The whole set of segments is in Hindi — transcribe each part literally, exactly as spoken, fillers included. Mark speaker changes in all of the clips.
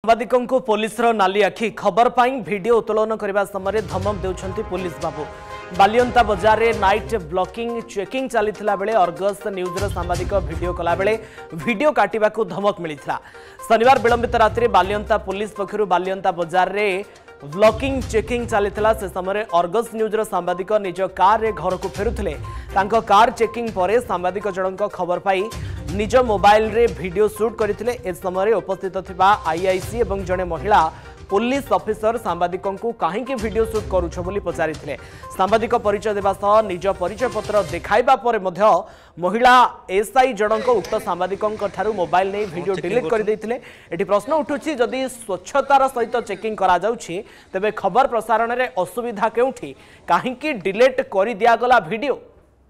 Speaker 1: साम्बादिकों को पुलिस नाली आखि खबर पाई वीडियो उत्तोलन करने समय धमक देउछंती पुलिस बाबू। बालियंता बजार रे नाइट ब्लॉकिंग चेकिंग चलीथिला बेले अर्गस न्यूज रो सांबादिक वीडियो कला बेले वीडियो काटिबा को धमक मिलिथिला। शनिवार विलंबित रात्रि बालियंता पुलिस पक्षरु बालियंता बजार रे ब्लॉकिंग चेकिंग चलीथिला। से समय अर्गस न्यूज रो सांबादिक निज कार रे घर को फेरुथिले। तांको कार चेकिंग परे सांबादिक जनक खबर पाई निज मोबाइल रे वीडियो शूट करथिले। ए समय उपस्थित थिबा आईआईसी एवं जने महिला पुलिस ऑफिसर सांबादिकों को कहीं वीडियो शूट करुछ बोली पचारिथिले। सांबादिक परिचय देवा सह निज परिचय पत्र देखाइबा परे मध्य महिला एसआई जनक उक्त सांबादिकों ठारू मोबाइल नहीं वीडियो डिलीट कर देथिले। एठी प्रश्न उठुछि जदि स्वच्छतार सहित चेकिंग करा जाउछि तबे खबर प्रसारण रे असुविधा केउठी काहे कि डिलीट कर दिया गला वीडियो।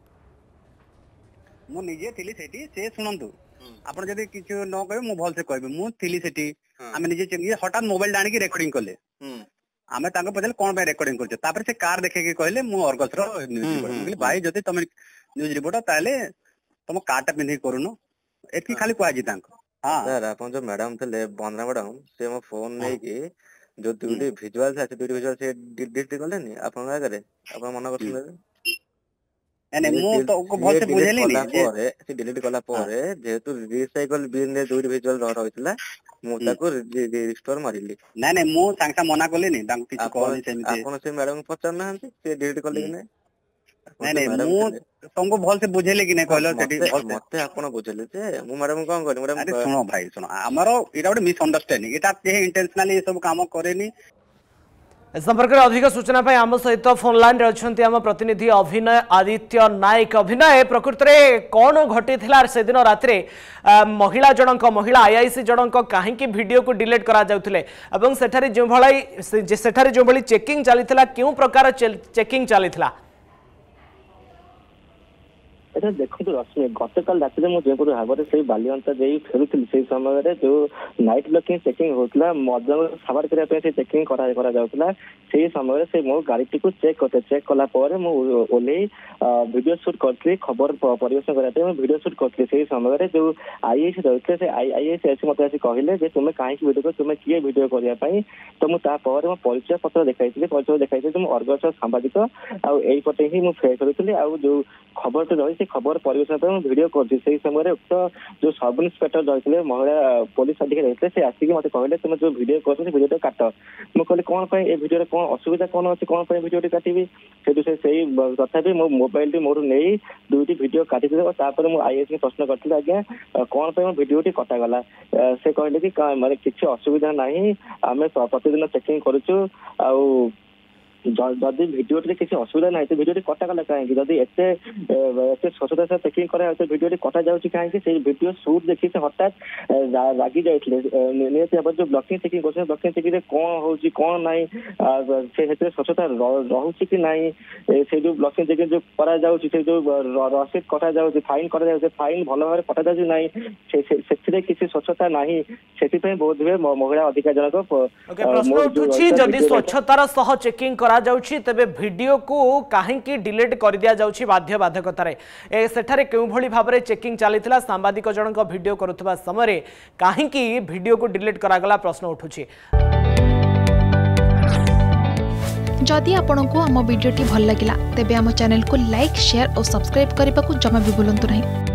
Speaker 2: मु निजे थिली सेठी से सुनंतु आपण जदि किछु न कहबे मु भल से कहबे मु थिली सेठी आमे निजे ये हठात मोबाइल डाणी की रेकॉर्डिंग करले आमे तांको पछले कोन बे रेकॉर्डिंग करछ तापर से कार देखे के कहले मु अर्गस रो न्यूज रिपोर्ट भाई जदि तुम न्यूज रिपोर्ट ताले तुम कार्ड पिंधि करूनो एकी खाली कोआ जी तांको। हां
Speaker 3: सर आपण जो मैडम थे बंदना मैडम से मो फोन नै कि जो दुटी विजुअल से दुटी विजुअल से डिलीट करले नि आपण का करे आपण मन करछले
Speaker 2: एने मु तो को भल से बुझेली नि
Speaker 3: जे से डिलीट कला परे जेतु रिसाइकल बिन ने दुटी विजुअल रहितला मु ताको रिस्टोर मारिली
Speaker 2: नै नै मु सांगसा मना करले नि तांको किछ कहले सेमते
Speaker 3: आपण से मैडम पचार ना हंती से डिलीट करले कि नै
Speaker 2: नै नै मु तुमको भल से बुझेले कि नै कहलो सेठी भल
Speaker 3: मते आपण बुझेले जे मु मैडम कोन करी मैडम
Speaker 2: अरे सुनो भाई सुनो हमरो इटा ଗୋଟେ मिसअंडरस्टैंडिंग एटा जे इंटेंशनली ए सब काम करेनी।
Speaker 1: संपर्क में अधिक सूचना पाई आम सहित फोन लाइन रे अछंती आम प्रतिनिधि अभिनय आदित्य नायक। अभिनय प्रकृत में कौन घटी से दिन रात्रे महिला जनक महिला आईआईसी जनक कहीं वीडियो को डिलीट करा जाउथिले एवं सेठारे जो भलाई सेठारे जो भली चेकिंग चलीथिला क्यों प्रकार चेकिंग चलीथिला?
Speaker 4: अच्छा देखो रश्मि गतकाल रात में मुझे भाव से बालियंता जाई फेरुଥିଲି से समय जो नाइट ब्लॉकिंग चेकिंग होता मजा साबार करने से चेकिंग करा जाउतला से समय से मो गाड़ी को चेक करते चेक कला पर मो ओले वीडियो शूट करथि खबर परिवेशन करते मैं वीडियो शूट करथि से समय जो आईएएस रहते से आईएएस ऐसे मते आसी कहले जे तुमे काहे की वीडियो तुमे किए वीडियो करिया पई तो मु ता पर मो परिचय पत्र देखाइथिले परिचय देखाइथिले तुम अर्गस सांबादिक आ एई पटे ही मु फेर करथिले आ जो खबर तो रही खबर परिवेशन पर वीडियो कर समय उक्त जो सब इन्स्पेक्टर रही महिला पुलिस अधिकारी रही से आसिक मत कहले तुम जो वीडियो कर वीडियो काट मुझे कहली कौन ये वीडियो कौन असुविधा कौन अच्छी कौन वीडियो काटबी से तथापि मो मोबाइल मोर नहीं दुईटी वीडियो काटी मुझे आईएएस प्रश्न करी आज्ञा कौन पर वीडियो कटागला से कहले कि माने किसी असुविधा ना आम प्रतिदिन चेकिंग करुचु आ जदि भिडियो किसी असुविधा ना भिडियो कटागला कहीं जदि एत स्वच्छता से चेकिंग करा भिडियो कटा जाऊँगी कहीं भिडियो शूट देखी से हठात रागी जाते जो ब्लॉकिंग चेकिंग कर ब्लॉकिंग चेकिंग कौन हो कौन ना से स्वच्छता रोचे कि ना से जो ब्लॉकिंग चेकिंग जो करा से जो रसीद कटा जाऊँगी फाइन करा फाइन भल भाव कटा जाऊँगी ना से किसी स्वच्छता ना से बोध हुए महिला अधिकार जनक
Speaker 1: स्वच्छतार सह चेकिंग करा जाउछि तबे वीडियो को काहेकि डिलीट कर दिया जाउछि बाध्य बाधकतारे ए सेठारे केउ भली भाबरे चेकिंग चलीथिला सांबादिक जनक वीडियो करुथबा समय काहेकि वीडियो को डिलीट करा गला प्रश्न उठुछि।
Speaker 5: जदि आपनकु हम वीडियोटी भल लागिला तबे हम चैनल को लाइक शेयर और सब्सक्राइब करबा को जमा भी भूलंतु नहीं।